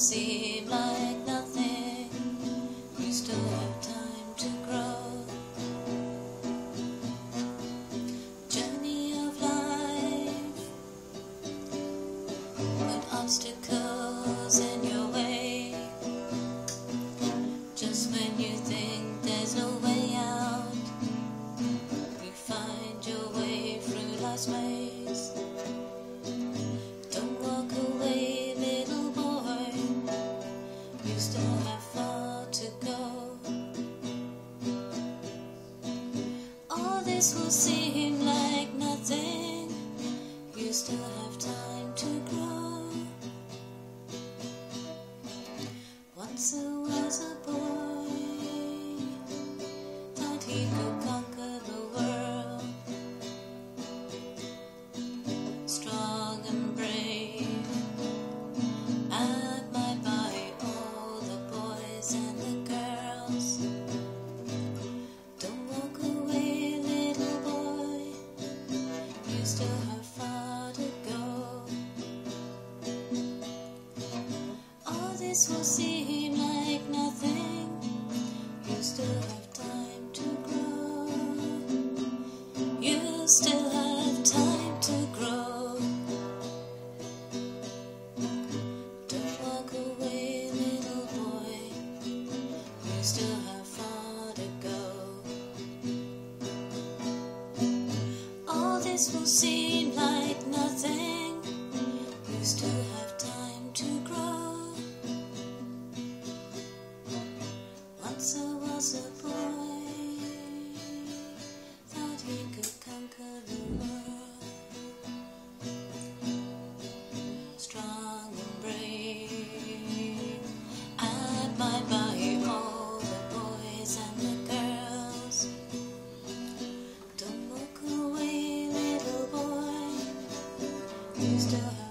seem like nothing. You still have time to grow. Journey of life, with obstacles in your way. Just when you think there's no way out, you find your way through life's maze. Don't walk away, little boy, you still have far to go. All this will seem like nothing, you still have time to grow. Once there was a boy, thought he could conquer the world. Strong and brave, admired by all the boys and the girls. Don't walk away, little boy, you still have far to go. All this will seem like nothing, you still have time to grow. You still have time to grow. Don't walk away, little boy, you still have far to go. All this will seem like nothing, you still have time to grow. Once there was a boy, thought he could conquer the world. Strong and brave, admired by all the boys and the girls. Don't walk away, little boy, you still have